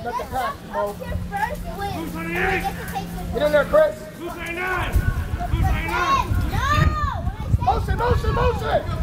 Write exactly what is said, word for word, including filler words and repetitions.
Let the pass, Mo. Here first wins. Who's on the You eight? get to take the Get in there, Chris. Who's on nine? Who's on nine? No! When I say Motion, motion, motion.